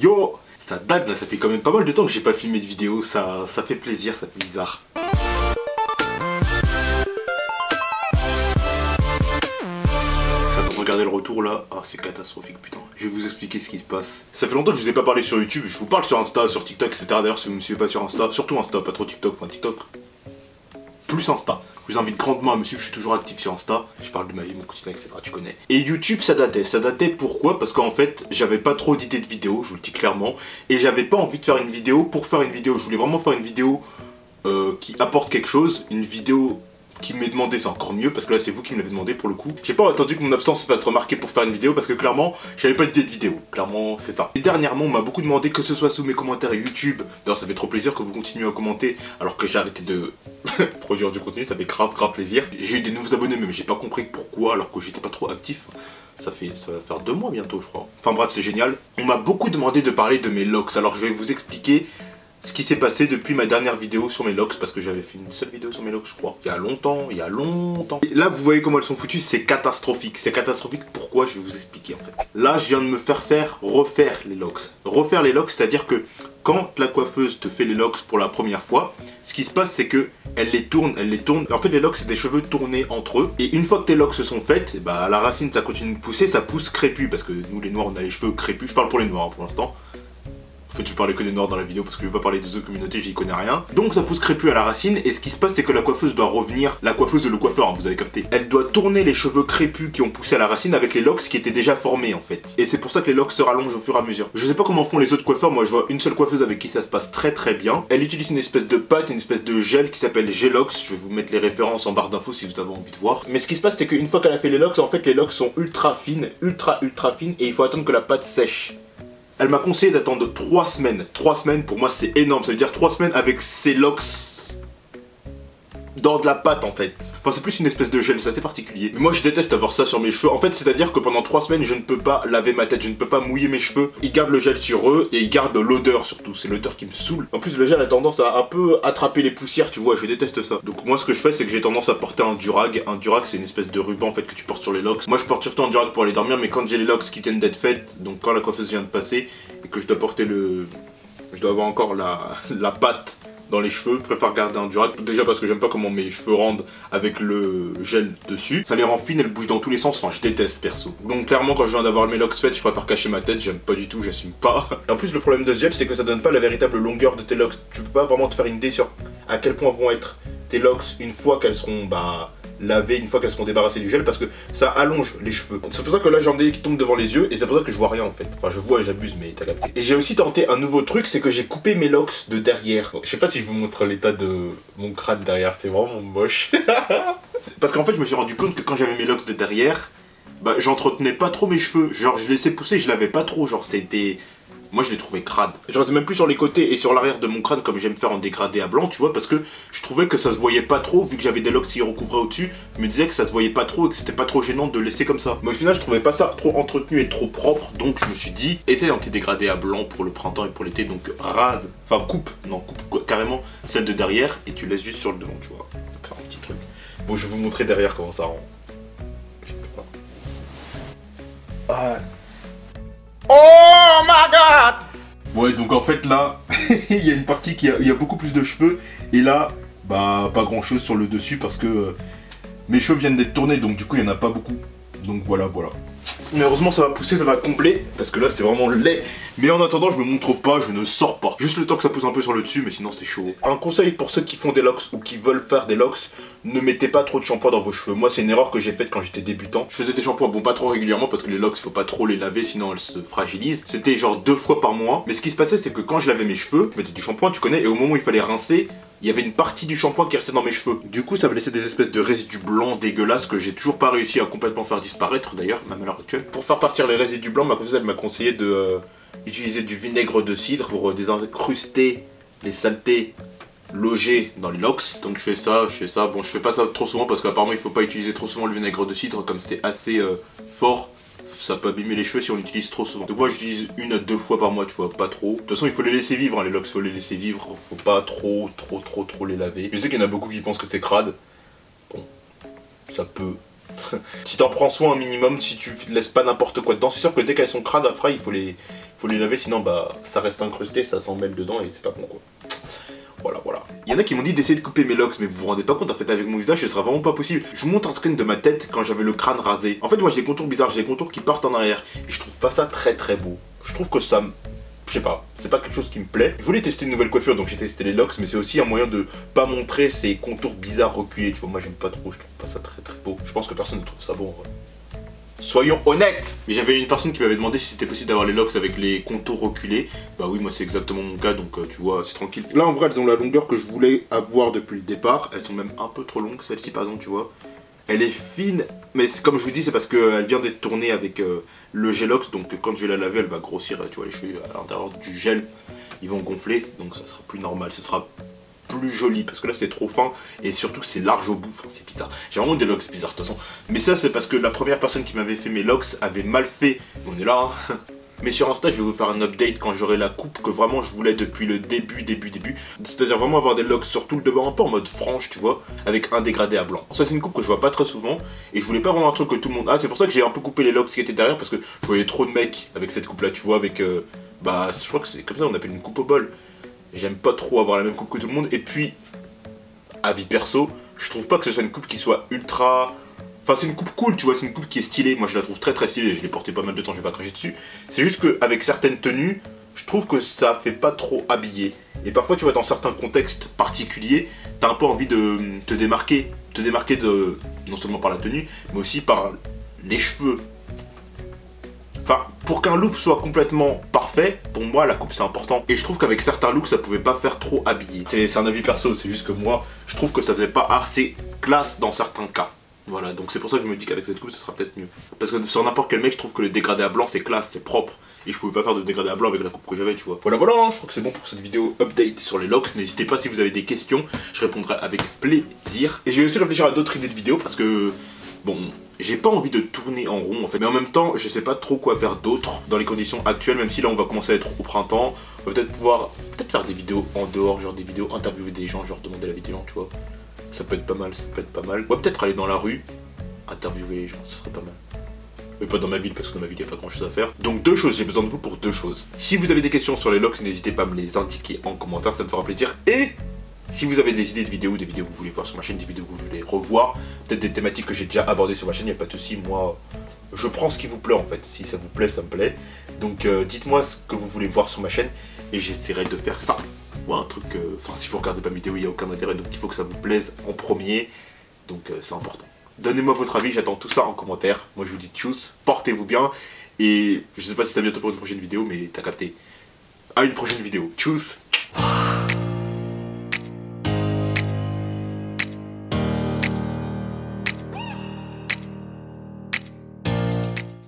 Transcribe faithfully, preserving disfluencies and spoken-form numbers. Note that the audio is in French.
Yo, ça date là, ça fait quand même pas mal de temps que j'ai pas filmé de vidéo, ça, ça fait plaisir, ça fait bizarre. J'attends de regarder le retour là, ah c'est catastrophique putain. Je vais vous expliquer ce qui se passe. Ça fait longtemps que je vous ai pas parlé sur YouTube, je vous parle sur Insta, sur TikTok, et cetera. D'ailleurs si vous me suivez pas sur Insta, surtout Insta, pas trop TikTok, enfin TikTok, plus Insta. Je vous invite grandement à me suivre, je suis toujours actif sur Insta. Je parle de ma vie, mon quotidien, et cetera. Tu connais. Et YouTube, ça datait. Ça datait pourquoi? Parce qu'en fait, j'avais pas trop d'idées de vidéos, je vous le dis clairement. Et j'avais pas envie de faire une vidéo pour faire une vidéo. Je voulais vraiment faire une vidéo euh, qui apporte quelque chose. Une vidéo qui m'est demandé, c'est encore mieux parce que là c'est vous qui me l'avez demandé pour le coup. J'ai pas attendu que mon absence se fasse remarquer pour faire une vidéo parce que clairement j'avais pas d'idée de vidéo, clairement c'est ça. Et dernièrement on m'a beaucoup demandé que ce soit sous mes commentaires YouTube. D'ailleurs ça fait trop plaisir que vous continuez à commenter alors que j'ai arrêté de produire du contenu, ça fait grave grave plaisir. J'ai eu des nouveaux abonnés mais j'ai pas compris pourquoi alors que j'étais pas trop actif. Ça fait, ça va faire deux mois bientôt je crois. Enfin bref c'est génial. On m'a beaucoup demandé de parler de mes locks, alors je vais vous expliquer ce qui s'est passé depuis ma dernière vidéo sur mes locks, parce que j'avais fait une seule vidéo sur mes locks je crois, il y a longtemps, il y a longtemps. Et là vous voyez comment elles sont foutues, c'est catastrophique. C'est catastrophique pourquoi, je vais vous expliquer en fait. Là je viens de me faire faire refaire les locks. Refaire les locks, c'est à dire que quand la coiffeuse te fait les locks pour la première fois, ce qui se passe c'est que elle les tourne, elle les tourne. En fait les locks c'est des cheveux tournés entre eux. Et une fois que tes locks se sont faites, bah à la racine ça continue de pousser, ça pousse crépus. Parce que nous les noirs on a les cheveux crépus, je parle pour les noirs hein, pour l'instant. En fait je parlais que des noirs dans la vidéo parce que je veux pas parler des autres communautés, j'y connais rien. Donc ça pousse crépus à la racine et ce qui se passe c'est que la coiffeuse doit revenir, la coiffeuse de le coiffeur hein, vous avez capté. Elle doit tourner les cheveux crépus qui ont poussé à la racine avec les locks qui étaient déjà formés en fait. Et c'est pour ça que les locks se rallongent au fur et à mesure. Je sais pas comment font les autres coiffeurs, moi je vois une seule coiffeuse avec qui ça se passe très très bien. Elle utilise une espèce de pâte, une espèce de gel qui s'appelle Gelox, je vais vous mettre les références en barre d'infos si vous avez envie de voir. Mais ce qui se passe c'est qu'une fois qu'elle a fait les locks, en fait les locks sont ultra fines, ultra ultra fines et il faut attendre que la pâte sèche. Elle m'a conseillé d'attendre trois semaines. trois semaines pour moi c'est énorme, ça veut dire trois semaines avec ses locks dans de la pâte en fait. Enfin c'est plus une espèce de gel, c'est assez particulier. Mais moi je déteste avoir ça sur mes cheveux. En fait c'est à dire que pendant trois semaines je ne peux pas laver ma tête, je ne peux pas mouiller mes cheveux. Ils gardent le gel sur eux et ils gardent l'odeur surtout. C'est l'odeur qui me saoule. En plus le gel a tendance à un peu attraper les poussières, tu vois, je déteste ça. Donc moi ce que je fais c'est que j'ai tendance à porter un durag. Un durag c'est une espèce de ruban en fait que tu portes sur les locks. Moi je porte surtout un durag pour aller dormir, mais quand j'ai les locks qui viennent d'être faites, donc quand la coiffeuse vient de passer et que je dois porter le... je dois avoir encore la, la pâte dans les cheveux, je préfère garder un durag. Déjà parce que j'aime pas comment mes cheveux rendent avec le gel dessus. Ça les rend fines, elles bougent dans tous les sens, enfin je déteste perso. Donc clairement quand je viens d'avoir mes locks faites, je préfère cacher ma tête, j'aime pas du tout, j'assume pas. Et en plus le problème de ce gel c'est que ça donne pas la véritable longueur de tes locks. Tu peux pas vraiment te faire une idée sur à quel point vont être tes locks une fois qu'elles seront bah lavées, une fois qu'elles seront débarrassées du gel, parce que ça allonge les cheveux. C'est pour ça que là j'en ai qui tombent devant les yeux et c'est pour ça que je vois rien en fait. Enfin je vois et j'abuse mais t'as capté. Et j'ai aussi tenté un nouveau truc, c'est que j'ai coupé mes locks de derrière. Je sais pas si je vous montre l'état de mon crâne derrière, c'est vraiment moche. Parce qu'en fait je me suis rendu compte que quand j'avais mes locks de derrière, bah j'entretenais pas trop mes cheveux. Genre je laissais pousser, je lavais pas trop, genre c'était... Moi je les trouvais crades. Je restais même plus sur les côtés et sur l'arrière de mon crâne comme j'aime faire en dégradé à blanc, tu vois, parce que je trouvais que ça se voyait pas trop, vu que j'avais des locks qui recouvraient au-dessus, je me disais que ça se voyait pas trop et que c'était pas trop gênant de laisser comme ça. Mais au final je trouvais pas ça trop entretenu et trop propre, donc je me suis dit, essaye anti-dégradé à blanc pour le printemps et pour l'été, donc rase, enfin coupe, non coupe quoi, carrément celle de derrière et tu laisses juste sur le devant, tu vois. Ça peut faire un petit truc. Bon je vais vous montrer derrière comment ça rend. Ah. Oh my god! Ouais donc en fait là, il y a une partie qui a, il y a beaucoup plus de cheveux et là, bah pas grand chose sur le dessus parce que euh, mes cheveux viennent d'être tournés donc du coup il n'y en a pas beaucoup. Donc voilà voilà. Mais heureusement ça va pousser, ça va combler parce que là c'est vraiment laid. Mais en attendant je me montre pas, je ne sors pas. Juste le temps que ça pousse un peu sur le dessus mais sinon c'est chaud. Un conseil pour ceux qui font des locks ou qui veulent faire des locks, ne mettez pas trop de shampoing dans vos cheveux. Moi c'est une erreur que j'ai faite quand j'étais débutant. Je faisais des shampoings, bon pas trop régulièrement parce que les locks faut pas trop les laver sinon elles se fragilisent. C'était genre deux fois par mois. Mais ce qui se passait c'est que quand je lavais mes cheveux, je mettais du shampoing tu connais, et au moment où il fallait rincer, il y avait une partie du shampoing qui restait dans mes cheveux. Du coup ça me laissait des espèces de résidus blancs dégueulasses que j'ai toujours pas réussi à complètement faire disparaître d'ailleurs, même à l'heure actuelle. Pour faire partir les résidus blancs, ma cousine elle m'a conseillé de euh, utiliser du vinaigre de cidre pour euh, désincruster les saletés logées dans les locks. Donc je fais ça, je fais ça. Bon je fais pas ça trop souvent parce qu'apparemment il faut pas utiliser trop souvent le vinaigre de cidre comme c'est assez euh, fort. Ça peut abîmer les cheveux si on l'utilise trop souvent. Donc moi j'utilise une à deux fois par mois, tu vois, pas trop. De toute façon il faut les laisser vivre, hein, les locks, il faut les laisser vivre. Faut pas trop, trop, trop, trop les laver. Je sais qu'il y en a beaucoup qui pensent que c'est crade. Bon, ça peut Si t'en prends soin un minimum, si tu laisses pas n'importe quoi dedans, c'est sûr que dès qu'elles sont crades après il faut les, faut les laver, sinon bah ça reste incrusté, ça s'en mêle dedans et c'est pas bon quoi. Voilà, voilà. Il y en a qui m'ont dit d'essayer de couper mes locks, mais vous vous rendez pas compte, en fait, avec mon visage, ce sera vraiment pas possible. Je vous montre un screen de ma tête quand j'avais le crâne rasé. En fait, moi, j'ai des contours bizarres, j'ai des contours qui partent en arrière. Et je trouve pas ça très très beau. Je trouve que ça me... Je sais pas, c'est pas quelque chose qui me plaît. Je voulais tester une nouvelle coiffure, donc j'ai testé les locks, mais c'est aussi un moyen de pas montrer ces contours bizarres reculés. Tu vois, moi, j'aime pas trop, je trouve pas ça très très beau. Je pense que personne ne trouve ça beau, en vrai. Soyons honnêtes. Mais j'avais une personne qui m'avait demandé si c'était possible d'avoir les locks avec les contours reculés. Bah oui, moi c'est exactement mon cas, donc euh, tu vois, c'est tranquille. Là en vrai, elles ont la longueur que je voulais avoir depuis le départ. Elles sont même un peu trop longues, celle-ci par exemple, tu vois. Elle est fine, mais comme je vous dis, c'est parce qu'elle vient d'être tournée avec euh, le Gelox. Donc quand je vais la laver, elle va grossir, tu vois, les cheveux à l'intérieur du gel, ils vont gonfler. Donc ça sera plus normal, ce sera plus joli, parce que là c'est trop fin et surtout c'est large au bout, enfin, c'est bizarre. J'ai vraiment des locks bizarres de toute façon. Mais ça c'est parce que la première personne qui m'avait fait mes locks avait mal fait. On est là hein. Mais sur Insta je vais vous faire un update quand j'aurai la coupe que vraiment je voulais depuis le début, début, début. C'est-à-dire vraiment avoir des locks sur tout le devant, un peu en mode franche tu vois, avec un dégradé à blanc. Ça c'est une coupe que je vois pas très souvent et je voulais pas vraiment un truc que tout le monde a. C'est pour ça que j'ai un peu coupé les locks qui étaient derrière, parce que je voyais trop de mecs avec cette coupe là, tu vois, avec euh, bah je crois que c'est comme ça on appelle une coupe au bol. J'aime pas trop avoir la même coupe que tout le monde. Et puis, avis perso, je trouve pas que ce soit une coupe qui soit ultra... Enfin, c'est une coupe cool, tu vois, c'est une coupe qui est stylée. Moi, je la trouve très très stylée. Je l'ai portée pas mal de temps, je vais pas cracher dessus. C'est juste qu'avec certaines tenues, je trouve que ça fait pas trop habillé. Et parfois, tu vois, dans certains contextes particuliers, t'as un peu envie de te démarquer. Te démarquer de, non seulement par la tenue, mais aussi par les cheveux. Enfin, pour qu'un look soit complètement parfait, pour moi la coupe c'est important. Et je trouve qu'avec certains looks ça pouvait pas faire trop habillé. C'est un avis perso, c'est juste que moi je trouve que ça faisait pas assez classe dans certains cas. Voilà, donc c'est pour ça que je me dis qu'avec cette coupe ça sera peut-être mieux. Parce que sur n'importe quel mec je trouve que le dégradé à blanc c'est classe, c'est propre. Et je pouvais pas faire de dégradé à blanc avec la coupe que j'avais, tu vois. Voilà, voilà, je crois que c'est bon pour cette vidéo update sur les locks. N'hésitez pas si vous avez des questions, je répondrai avec plaisir. Et je vais aussi réfléchir à d'autres idées de vidéos parce que... Bon, j'ai pas envie de tourner en rond en fait, mais en même temps, je sais pas trop quoi faire d'autre dans les conditions actuelles, même si là on va commencer à être au printemps. On va peut-être pouvoir, peut-être faire des vidéos en dehors, genre des vidéos, interviewer des gens, genre demander l'avis des gens, tu vois. Ça peut être pas mal, ça peut être pas mal. Ou peut-être aller dans la rue, interviewer les gens, ça serait pas mal. Mais pas dans ma ville, parce que dans ma ville il n'y a pas grand chose à faire. Donc deux choses, j'ai besoin de vous pour deux choses. Si vous avez des questions sur les locks, n'hésitez pas à me les indiquer en commentaire, ça me fera plaisir. Et... si vous avez des idées de vidéos, des vidéos que vous voulez voir sur ma chaîne, des vidéos que vous voulez revoir, peut-être des thématiques que j'ai déjà abordées sur ma chaîne, il n'y a pas de souci, moi je prends ce qui vous plaît en fait, si ça vous plaît, ça me plaît. Donc euh, dites-moi ce que vous voulez voir sur ma chaîne et j'essaierai de faire ça. Ou un truc, enfin euh, si vous regardez pas mes vidéos, il n'y a aucun intérêt, donc il faut que ça vous plaise en premier, donc euh, c'est important. Donnez-moi votre avis, j'attends tout ça en commentaire. Moi je vous dis tchuss, portez-vous bien, et je sais pas si c'est bientôt pour une prochaine vidéo, mais t'as capté. À une prochaine vidéo, tchuss.